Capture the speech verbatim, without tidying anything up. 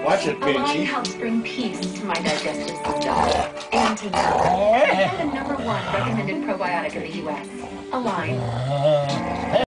Watch it, Align Banshee. helps bring peace to my digestive system and to you. And the number one recommended probiotic in the U S. Align.